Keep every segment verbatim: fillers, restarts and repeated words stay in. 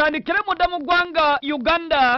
tutandikire mudda mu ggwanga Uganda.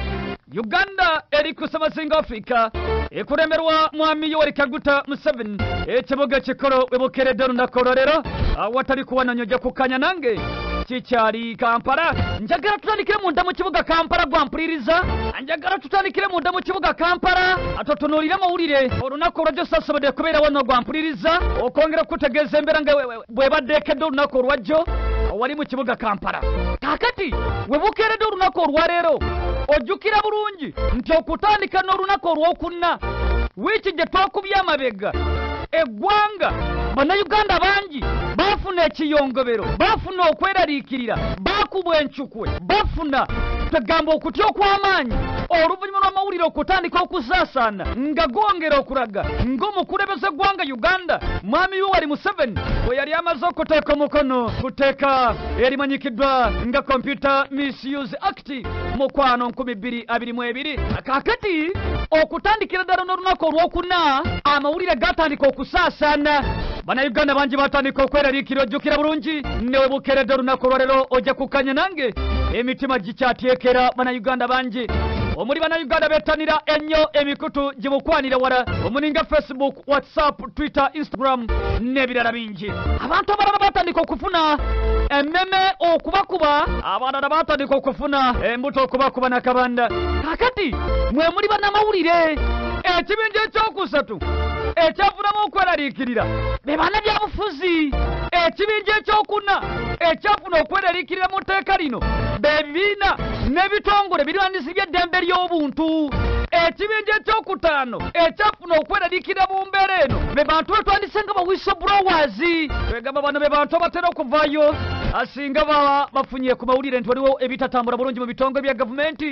Uganda eri kusaba singa Africa ekulemerwa mwami Yoweri Kaguta Museveni ekibuga kikolo webukeredde olunaku olwaleero awatali kuwananya ojja kukkanya nange kikyali Kampala. Njagala tutandikire munda mu kibuga Kampala gwampuliriza, njagala tutandikire munda mu kibuga Kampala atotunuulire amawulire olunaku olwajjo sasobodde kubeera wano gwampuliriza okwongera okutegeeza embeera nga bwebadde ekedde olunaku olwajjo wali mu kibuga Kampala. Kaakati webukeredde olunaku olwaleero ojjukira bulungi nti okutandika n'olunaku olw'okunna wiiki gye twakubye amabega eggwanga bannayuganda bangi baafuna ekiyongobero, baafuna okweraliikirira, baakubwa encukwe, baafuna tegamba okutya okw'amaanyi oluvannyuma lw'amawulire okutandika okusaasaana nga gwongera okulaga ng'omukulembeze eggwanga Uganda mwami Yoweri Museveni bwe yali amaze okuteeka omukono ku tteeka erimanyikiddwa nga Computer Misuse Act mukwano nkumi bbiri abiri mu ebiri. Kaakati okutandikira ddala n'olunaku olw'okuna amawulire gatandika okusaasaana, bannayuganda bangi batandika okweraliikira. Ojjukira bulungi newe bukeredde olunaku olwaleero ojja kukkanya nange emitima gikyatyekera bannayuganda bangi. Omuli bannayuganda bettanira ennyo emikutu gibukwanira wala omulinga Facebook, WhatsApp, Twitter, Instagram n'ebirala bingi. Abantu abalala batandika okufuna emmeme okubakuba, abalala batandika okufuna embuto okubakuba nakabanda. Kaakati mwe muli bannamawulire ekibinja ekyokusatu ekyafunamu okweraliikirira be bannabyabufuzi. Ekibinja ekyokuna ekyafuna okweraliikirira mu tteeka lino be bibiina n'ebitongole birwanisa eddembe ly'obuntu. Ekibinja ekyokutaano ekyafuna okweraliikirira mu mbeera eno be bantu betwandise nga ba whistleblowers. Twegamba bano be bantu abatera okuvaayo asinga baba bafunye ku mawulire nti waliwo ebitatambula bulungi mu bitongole bya gavumenti,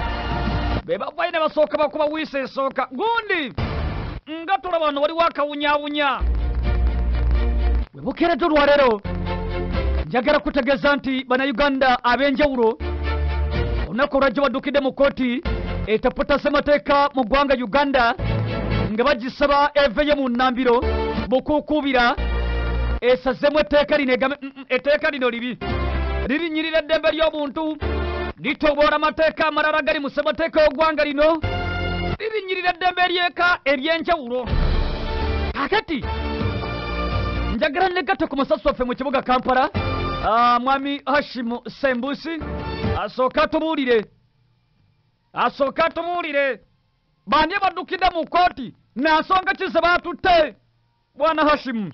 be bavayo ne basooka bakuba wiisa esooka gundi nga tulaba wano waliwo akawunyawunya. We bukeredde olwaleero njagala kutegeeza nti bannayuganda ab'enjawulo olunaku olwajjo baddukidde mu kkooti etaputa ssemateeka mu ggwanga Uganda nga bagisaba eveyo mu nnambiro bukuukubira esazeemu etteeka lino egambe etteeka lino libi lirinyirira eddembe ly'obuntu litoboola amateeka amalala gali mu ssemateeka y'oggwanga lino lirinyirira eddembe ery'eka ery'enjawulo. Kaakati njagala negatte ku musasi waffe mu kibuga Kampala mwami Hashim Sembusi asooka tumuwulire asooka tumuwulire bani baddukidde mu kkooti nansonga ki ze baatutte. Bwana Hashim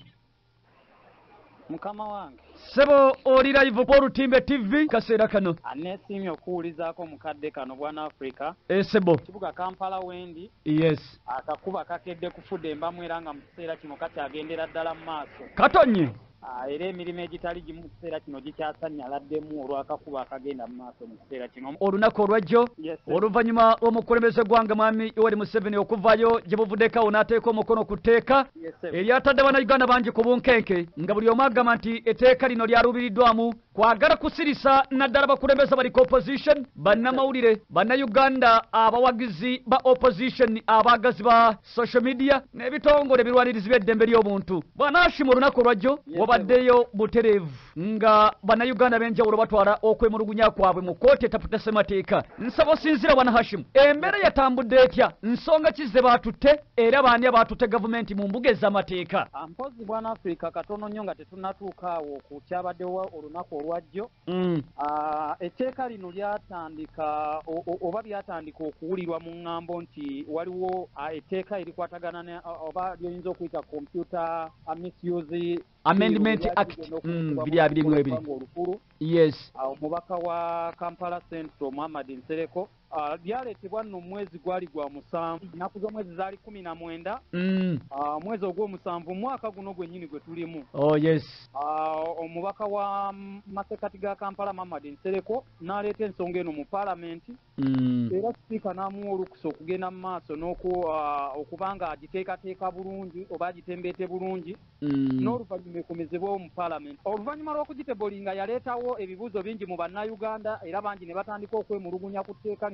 mukama wange sebo oli live ku Olutimbe T V kaseera kano aneesiimye okuwulizaako mukadde kano bwana Africa esebo kibuga Kampala wendi. Yes, akakuba kakedde kufudde embamu era nga mu kiseera kino kakyagendera ddala mu maaso katonye era emirimu egitali gimu mu kiseera kino gikyasannyaladdemu olw'akakuba akagenda mu maaso mu kiseera kino. Olunaku olwajjo Yes, oluvannyuma lw'omukulembeze gwanga mwami Yoweri Museveni okuvaayo gye buvuddeko n'ateeka omukono ku tteeka Yes, sir. eryatadde bannayuganda bangi ku bunkenke nga buli omu agamba nti etteeka lino lyalubiriddwamu kwagala kusirisa naddala bakulembeze bali ku opposition, bannamawulire, bannayuganda abawagizi ba opposition, abaagazi ba social media n'ebitongole birwanirizi by'eddembe ly'obuntu. Bwana Hashim olunaku olwajjo Yes, wabaddeyo butereevu nga bannayuganda b'enjawulo batwala okwemulugunya kwabwe mu kkooti etaputa ssemateeka. Nsaba osinzira Bwana Hashim, embeera yatambudde etya, nsonga ki ze baatutte era baani abaatutte gavumenti mu mbuga ez'amateeka? Mpozi bwana Africa katono nnyo nga tetunnatuuka awo ku kyabaddewo olunaku olwajjo. Mm. Ah, etteeka lino lyatandika o- o- oba lyatandika okuwulirwa mu ŋŋambo nti waliwo ah, etteeka erikwatagana ne oba lyoyinza okuyita Computer Misuse Amendment Act mm, biri abiri mu ebiri. olukulu. Yes. Ah, omubaka wa Kampala Central Muhammad Nsereko ah, lyaleetebwa nno omwezi gwali gwa musanvu, ennaku z'omwezi zaali kumi na mwenda. Mm. Ah, mwezi ogw'omusanvu mwaka guno gwennyini gwe tulimu. Oh yes. Ah, omubaka wa masekati ga Kampala Muhammad Nsereko n'aleeta ensonga eno mu paalamenti. Mm. Era sipiika n'amuwa olukusa okugenda mu maaso n'oku ah, okuba nga agiteekateeka bulungi oba agitembeete bulungi. Mm. N'oluvannyuma ekomezebwewo mu paalamenti. Oluvannyuma lw'okugitebolinga yaleetawo ebibuuzo bingi mu bannayuganda era bangi ne batandika okwemulugunya ku tteeka lino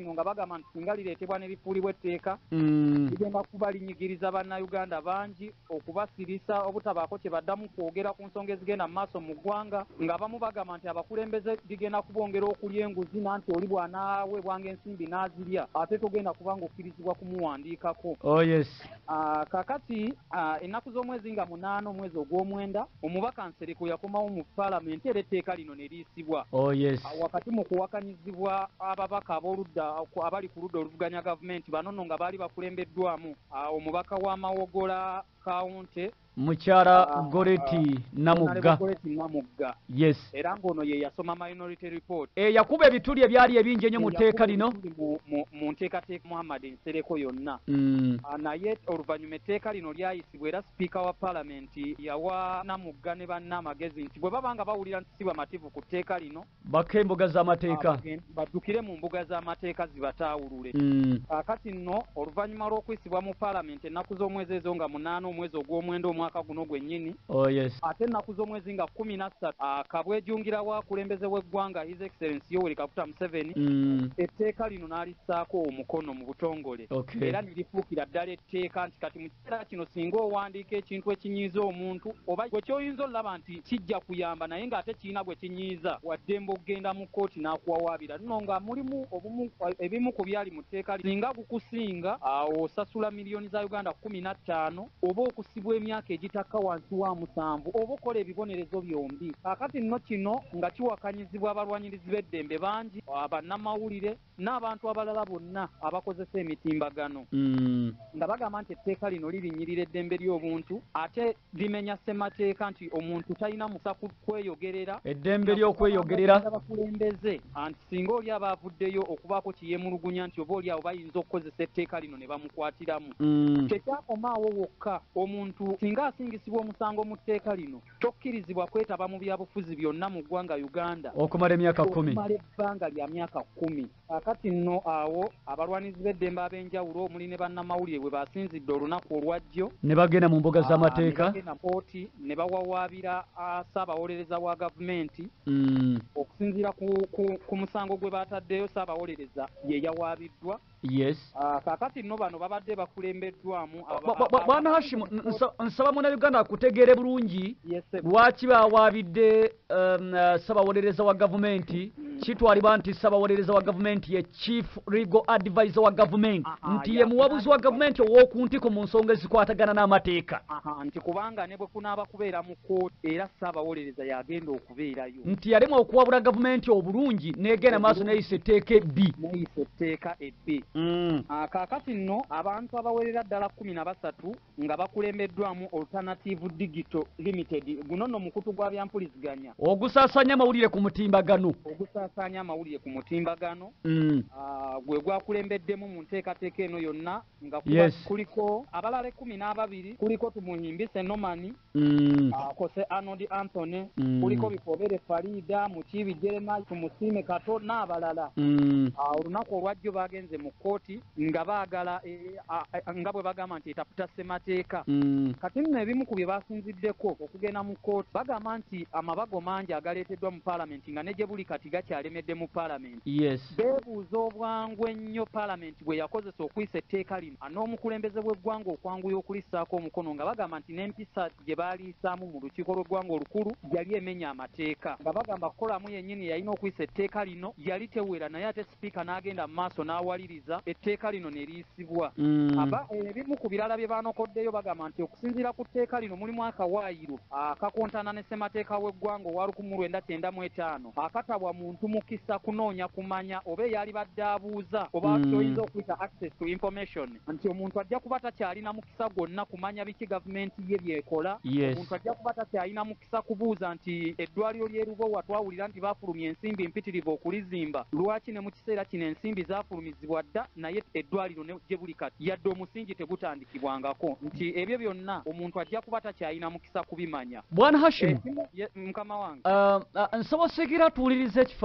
lino nga bagamba nti singa lireetebwa ne lifuulibwa etteeka Mm. ligenda kuba linyigiriza bannayuganda bangi okubasirisa obutabaako kye baddamu kwogera ku nsonga ezigenda mu maaso mu ggwanga ng'abamu bagamba nti abakulembeze ligenda kubongera okulya enguzi nanti oli bw'anaaweebwanga ensimbi n'azirya ate togenda kuba ng'okkirizibwa kumuwandiikako. Oh yes. Ah, kaakati ah, ennaku z'omwezi nga munaana omwezi ogw'omwenda omubaka Nsereko yakomawo mu paalamenti era etteeka lino ne liisibwa. Oh yes. Ah, wakati mu kuwakanyizibwa ababaka ab'oludda abali ku ludda oluvuganya gavumenti bano nno nga baali bakulembeddwamu ah, omubaka w'Amawogola Kaunti Mukyala Ah, Goreti Namugga. Goreti Namugga Yes. era ng'ono ye yasoma minority report E yakuba ebituli ebyali ebingi ennyo mu tteeka lino. mu- mu- mu nteekateeka Muhammad Nsereko yonna. Mm. Ah, naye oluvannyuma etteeka lino lyayisibwa era sipiika wa paalamenti yawa Namugga ne bannamagezi nti bwe baba nga bawulira nti si bamativu ku tteeka lino Baka embuga z'amateeka. ah, bagen- baddukire mu mbuga z'amateeka zibataawulule. Mm. kaakati nno oluvannyuma lw'okuyisibwa mu paalamenti ennaku z'omwezi ezo nga munaana omwezi ogw'omwenda omwaka guno gwennyini Oh yes. ate ennaku z'omwezi nga kumi na ssatu kabwejjungirawo akulembeze w'eggwanga His Excellency Yoweri Kaguta Museveni Mm. etteeka lino n'alissaako omukono mu butongole Okay. era ne lifuukira ddala etteeka nti kati mu kiseera kino singa owandiika ekintu ekinyiiza omuntu oba gwe ky'oyinza olaba nti kijja kuyamba naye ng'ate kirina gwe kinyiiza waddembe okugenda mu kkooti n'akuwawaabira nno nga mulimu obumu ebimu ku byali mu tteeka singa gukusinga awo osasula miliyoni za Uganda kumi na ttaano oba okusibwa emyaka egitakka wansi wa musanvu oba okola ebibonerezo byombi. Kaakati nno kino nga kiwakanyizibwa abalwanyirizi b'eddembe bangi bannamawulire n'abantu abalala bonna abakozesa emitimbagano Mm. nga bagamba nti etteeka lino lirinyirira eddembe ly'obuntu ate limenya ssemateeka nti omuntu talina musa kweyogerera Eddembe ly'okweyogerera. abakulembeze anti singa oli aba avuddeyo okubaako kiyemulugunya nti oba oli awo bayinza okukozesa etteeka lino ne bamukwatiramu. Mm. Tekyakomaawo wokka omuntu singa asingisibwa omusango mu tteeka lino tokkirizibwa kwetaba mu byabufuzi byonna mu ggwanga Uganda Okumala emyaka kumi. okumala ebbanga lya myaka kkumi. Kaakati nno awo abalwanizi b'eddembe ab'enjawulo omuli ne bannamawulire bwe basinzidde olunaku olwajjo Ne bagenda mu mbuga ah, z'amateeka. ne bagenda kooti ne bawawaabira ah, ssaabawolereza wa gavumenti Mm. okusinziira ku, ku, ku musango gwe baataddeyo ssaabawolereza ye yawaabiddwa. Yes. Ah, kaakati nno bano babadde bakulembeddwamu aba- Ba- ba- Bwana Hashim, nsa- nsaba Munnayuganda akutegeere bulungi Yes, sir. lwaki baawaabidde um, uh, ssabawolereza wa gavumenti. Kitwalibwa nti ssabawolereza wa gavumenti ye chief legal advisor wa gavumenti Aha, nti ya- ye muwabuzi wa gavumenti ow'oku ntiko mu nsonga ezikwatagana n'amateeka. Aha, nti kubanga ne bwe kunaaba kubeera mu kkooti era ssaabawolereza yagenda okubeerayo Nti yalemwa okuwabula gavumenti obulungi n'egenda maaso n'eyisa etteeka ebbi. neyisa etteeka ebbi. Mm. Ah, kaakati nno abantu abawerera ddala kumi na basatu nga bakulembeddwamu Alternative Digital Limited guno nno mukutu gwa byampuliziganya Ogusaasaanya amawulire ku mutimbagano. ogusaasaanya amawulire ku mutimbagano Mm. ah, gwe gwakulembeddemu mu nteekateeka eno yonna nga kuba- Yes. kuliko abalala ekkumi n'ababiri kuliko Tumuhimbise Nomani Mm. ah, Kose Arnold Anthony Mm. kuliko Bifobere Farida Mukiibi Jeremiah Tumusiime Kato n'abalala. Mm. Ah, olunaku olwajjo bagenze mu kkooti nga baagala eh, ah, ah, nga bwe bagamba nti etaputa ssemateeka. Mm. Kati nno ebimu ku bye basinziddeko okugenda mu kkooti bagamba nti amabago mangi agaleeteddwa mu paalamenti nga ne gye buli kati gakyalemedde mu paalamenti. Yes. Beebuuza obwangu ennyo paalamenti bwe yakozesa okuyisa etteeka lino n'omukulembeze w'eggwanga okwanguya okulissaako omukono nga bagamba nti n'empisa gye baaliisaamu mu lukiiko lw'eggwanga olukulu yali emenya amateeka nga bagamba kolamu yennyini yalina okuyisa etteeka lino yali tewera naye ate sipiika n'agenda mu maaso n'awaliriza etteeka lino ne liyisibwa. Mm. Aba ebimu ku birala bye baanokoddeyo bagamba nti okusinziira ku tteeka lino mulimu akawaayiro akakontana ne ssemateeka w'eggwanga owa lukumi lwenda kyenda mu etaano akatabwa muntu mukisa kunoonya kumanya oba eyali badde abuuza oba Mm. kyoyinza okuyita access to information nti omuntu ajja kuba takyalina mukisa gwonna kumanya biki gavumenti ye byekola. Yes. Omuntu ajja kuba takyalina mukisa kubuuza nti eddwaliro ly'erubowa twawulira nti baafulumya ensimbi mpitirivu okulizimba lwaki ne mu kiseera kino ensimbi zaafulumizibwa dda naye eddwaliro ne gye buli kati yadde omusingi tegutandikibwangako nti ebyo byonna omuntu ajja kuba takyalina mukisa kubimanya. Bwana Hashim, Ekimu- ye- mukama wange uh, uh, nsaba osekera tuwulirize ekifaananyi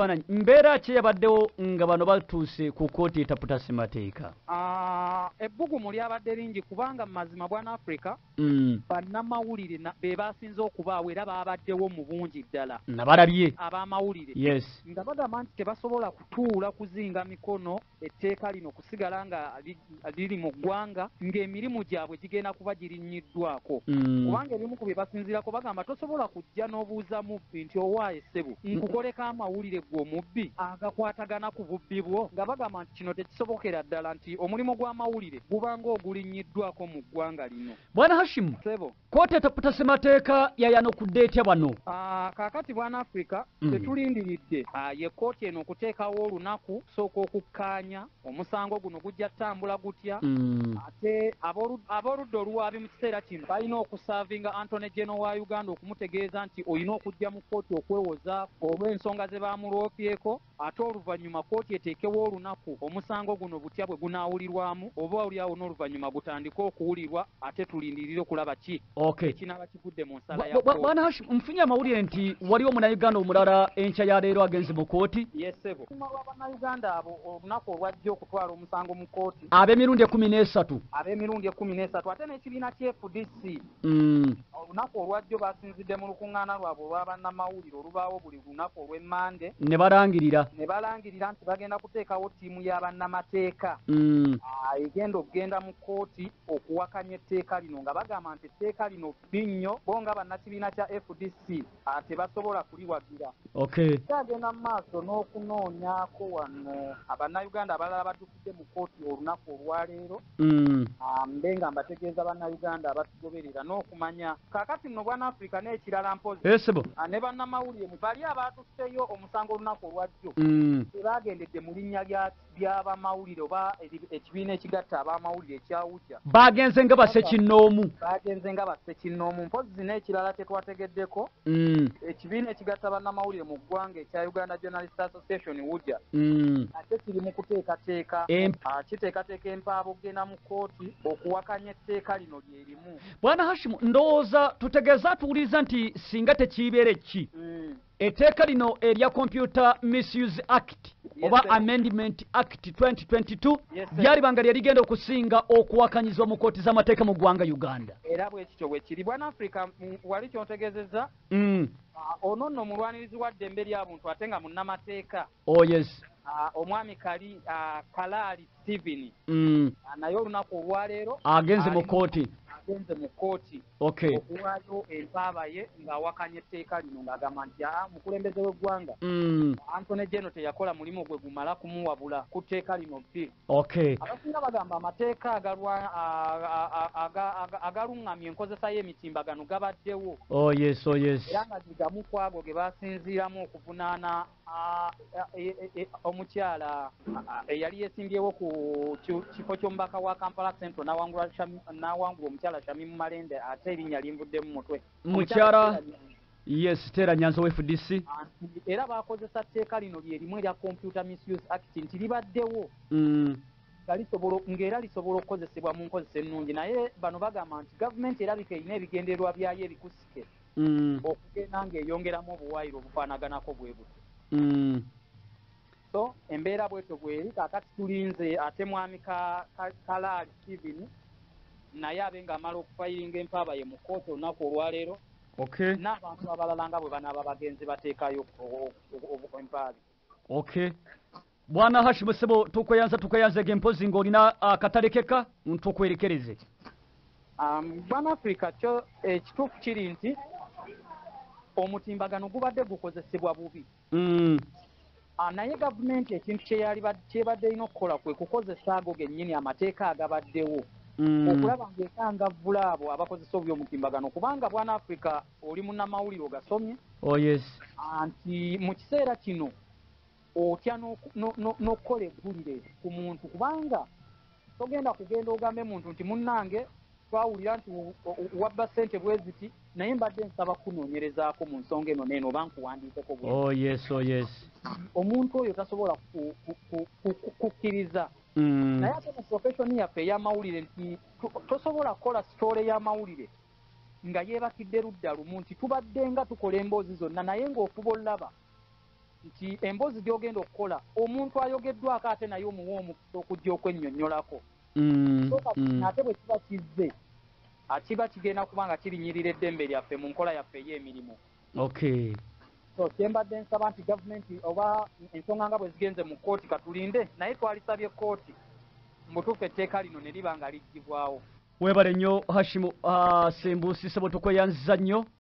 ekifaananyi mbeera ki yabaddewo nga bano batuuse ku kkooti etaputa ssemateeka? Ah, ebbugumu lyabadde lingi kubanga mu mazima bwana Africa Mm. bannamawulire na- be basinze okubaawo era baabaddewo mu bungi ddala nabalabye. ab'amawulire Yes. nga bagamba nti tebasobola kutuula kuzinga mikono etteeka lino kusigala nga li- liri mu ggwanga ng'emirimu gyabwe gigenda kuba girinnyiddwako Mm. kubanga ebimu ku bye basinziirako bagamba tosobola kujja n'obuuza mubbi nti owaaye ssebo nkukoleko amawulire gwe omubbi agakwatagana ku bubbi bwo nga bagamba nti kino tekisobokera ddala nti omulimu gw'amawulire guba ng'ogulinnyiddwako mu ggwanga lino bwana Hashim, ssebo. kkooti etaputa ssemateeka yayanukudde etya bano? Ah, kaakati bwana Africa Mm. tetulindiridde ah, ye kkooti eno okuteekawo olunaku sooka okukkaanya omusango guno gujja ttambula gutya Mm. ate ab'olu- ab'oludda oluwaabi mu kiseera kino balina okusaavinga Antony General wa Uganda okumutegeeza nti olina okujja mu kkooti okwewoza olw'ensonga ze baamuloopyeko ate oluvannyuma kkooti eteekewo olunaku omusango guno butya bwe gunaawulirwamu oba oliawo n'oluvannyuma gutandike okuwulirwa ate tulindirire okulaba ki Okay. ekinaaba kivudde mu nsala ya Bwa- bwa- kkooti. bwana Hashim, nfunye amawulire nti waliwo munnayuganda omulala enkya ya leero agenze mu kkooti yesebo bannayuganda abo olunaku olwajja okutwala omusango mu kkooti ab'emirundi ekumi n'esatu. ab'emirundi ekumi n'esatu ate n'ekibiina kya F D C Mm. olunaku olwajjo basinzidde mu lukuŋŋaana lwabwe olw'abannamawulire olubaawo buli lunaku olw'emmande ne balangirira. ne balangirira nti bagenda kuteekawo ttiimu y'abannamateeka Mm. ah, egenda okugenda mu kkooti okuwakanya etteeka lino nga bagamba nti etteeka lino bbi nnyo bo nga bannakibiina kya F D C ah, tebasobola kuliwagira Okay. kyagenda mu maaso n'okunoonyaako wano abannayuganda abalala baddukidde mu kkooti olunaku olwaleero Mm. ah, mbe nga mbategeeza bannayuganda abatugoberera n'okumanya kaakati nno bwana Africa n'ekirala mpozi Esebo. ah, ne bannamawulire mu bali abaatuseeyo omusango olunaku olwajjo Mm. tebagendedde mu linnya lya- ly'abamawulire oba eri- ekibiina ekigatta abamawulire ekyawujja Bagenze nga bassekinnoomu. bagenze nga bassekinnoomu mpozi n'ekirala tetwategeddeko Mm. ekibiina ekigatta bannamawulire mu ggwanga ekya Uganda Journalist Association wujja Mm. ate kiri mu kuteekateeka Emp- ah, kiteekateeka empaabo okugenda mu kkooti okuwakanya etteeka lino lyerimu bwana Hashim, ndowooza tutegeeza tuwuliriza nti singa tekiibeera ki Mm. etteeka lino erya Computer Misuse Act Yes, oba sir. Amendment Act twenty twenty-two Yes, sir. lyalibanga lye ligenda okusinga okuwakanyizibwa mu kkooti z'amateeka mu ggwanga Uganda. era bwe kityo bwe kiri bwana Africa mm, wali kyontegeezezza Mm. ah, ono nno omulwanirizi wa ddembe ly'abuntu ate nga munnamateeka Oh yes. ah, omwami kali ah, Kalaali Stephen Mm. ah, naye olunaku olwaleero agenze mu ali- kkooti. agenze mu kkooti Okay. okuwaayo empaaba ye ng'awakanya etteeka lino ng'agamba nti aa mukulembeze w'eggwanga Mm. Antony General teyakola mulimu gwe gumala kumuwabula ku tteeka lino bbi Okay. abasinga bagamba amateeka agalwa- a- a- a- aga- aga- agaluŋŋamya enkozesa y'emitimbagano gabaddewo Oh yes, oh yes. era nga gigamu ku ago ge basinziiramu okuvunaana a- e- e- e- omukyala a- eyali yeesimbyewo ku ki- kifo ky'omubaka wa Kampala Central n'awangula Shami- n'awangula omukyala Shamimu Malende ate erinnya limvudde mu mutwe Mukyala- Omukyala Yes, Stella Nyanza wa F D C. Nti era bakozesa tteeka lino lye limu erya Computer Misuse Act nti libaddewo Mm. nga lisobola ng'era lisobola okukozesebwa mu nkozesa ennungi naye bano bagamba nti gavumenti erabika erina ebigendererwa byayo ebikusike Mm. okugenda ng'eyongeramu obuwaayiro obufaanaganako bwe buti Mm. so embeera bwetyo bweri kaakati tulinze ate mwami Ka- Ka- Kalaali Stephen naye abe ng'amala okufayiringa empaaba ye mu kkooti olunaku olwaleero Okay. n'abantu abalala nga bwe banaaba bagenzi bateekayo o- o- o- empaabi Okay. Bwana Hashim Sebo tukweyanza tukweyanza gempozi ng'olina akatalekeka ntukwerekereze. Um, bwana Africa kyo ekituufu kiri nti omutimbagano gubadde gukozesebwa bubi Mm. Ah, naye gavumenti ekintu kyeyali bad- kyebadde erina okukola kwe kukozesa ago gennyini amateeka agabaddewo Mm. okulaba ng'ekangavvula abo abakozesa obyomutimbagano kubanga bwana Africa oli munnamawulire ogasomye Oh yes. ah, nti mu kiseera kino otya n'oku- no- no- n'okukola eggulire ku muntu kubanga togenda kugenda ogambe muntu nti munnange twawulira nti o- o- wabba ssente bwe ziti naye mbadde nsaba kunoonyerezaako mu nsonga eno neeno oba nkuwandiikeko bwe Oh yes, oh yes. omuntu oyo tasobola ku- ku- ku- ku- ku- kukkiriza Mm. naye ate mu profession yaffe ey'amawulire nti to- tosobola kukola sitoole y'amawulire nga yeebakidde ludda lumu nti tubadde nga tukola emboozi zonna naye ng'ofuba olaba nti emboozi gy'ogenda okukola omuntu ayogeddwako ate naye omuwa omukisa okujja okwennyonnyolako. Mm, so kati mm. ate bwe kiba kizze kiba kigenda kuba nga kirinyirira eddembe lyaffe mu nkola yaffe ey'emirimu. Okay. so kyembadde nsaba nti gavumenti oba ensonga nga bwe zigenze mu kkooti katulinde naye twalisabye kkooti mutuufu etteeka lino ne liba nga liggibwawo. Webale nnyo Hashim uh, Sembusi Sebo tukweyanziza nnyo.